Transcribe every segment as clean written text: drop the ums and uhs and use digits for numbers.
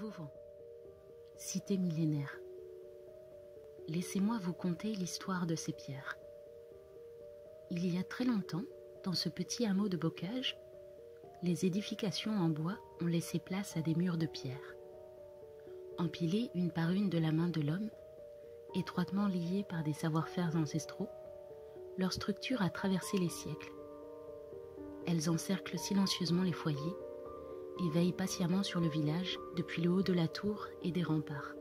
Vouvant, cité millénaire. Laissez-moi vous conter l'histoire de ces pierres. Il y a très longtemps, dans ce petit hameau de bocage, les édifications en bois ont laissé place à des murs de pierre. Empilés une par une de la main de l'homme, étroitement liés par des savoir-faire ancestraux, leur structure a traversé les siècles. Elles encerclent silencieusement les foyers et veillent patiemment sur le village depuis le haut de la tour et des remparts.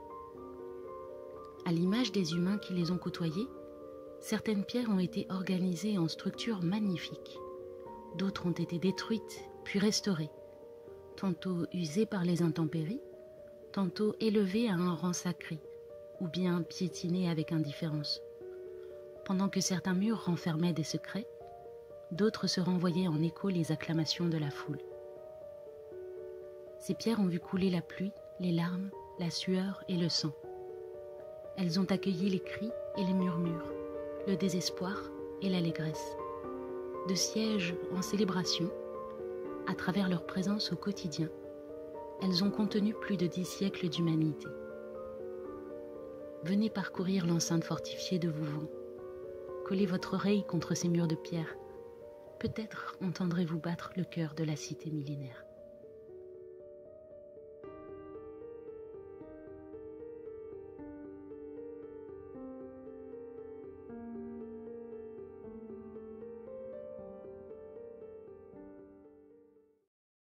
À l'image des humains qui les ont côtoyés, certaines pierres ont été organisées en structures magnifiques. D'autres ont été détruites puis restaurées, tantôt usées par les intempéries, tantôt élevées à un rang sacré, ou bien piétinées avec indifférence. Pendant que certains murs renfermaient des secrets, d'autres se renvoyaient en écho les acclamations de la foule. Ces pierres ont vu couler la pluie, les larmes, la sueur et le sang. Elles ont accueilli les cris et les murmures, le désespoir et l'allégresse. De siège en célébration, à travers leur présence au quotidien, elles ont contenu plus de 10 siècles d'humanité. Venez parcourir l'enceinte fortifiée de Vouvant. Collez votre oreille contre ces murs de pierre. Peut-être entendrez-vous battre le cœur de la cité millénaire.